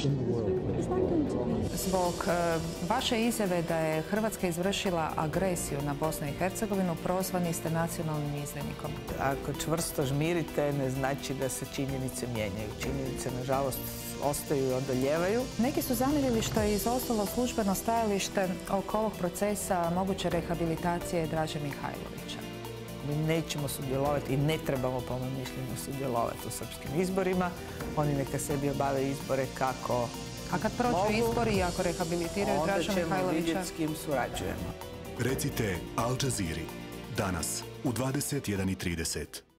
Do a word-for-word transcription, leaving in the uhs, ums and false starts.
Zbog e, vaše izjave da je Hrvatska izvršila agresiju na Bosnu i Hercegovinu, prozvani ste nacionalnim izdajnikom. Ako čvrsto žmirite, ne znači da se činjenice mijenjaju. Činjenice, nažalost, ostaju i odoljevaju. Neki su zamjerili što je izostalo službeno stajalište oko ovog procesa moguće rehabilitacije Draže Mihajlovića. Mi nećemo sudjelovati i ne trebamo, po mom mišljenju, sudjelovati u srpskim izborima. Oni neka sebi obave izbore kako A kad prođu mogu, izbori i ako rehabilitiraju Draža Mihajlovića? onda ćemo vidjeti s kim surađujemo. Recite Al Jazeera. Danas u dvadeset jedan i trideset.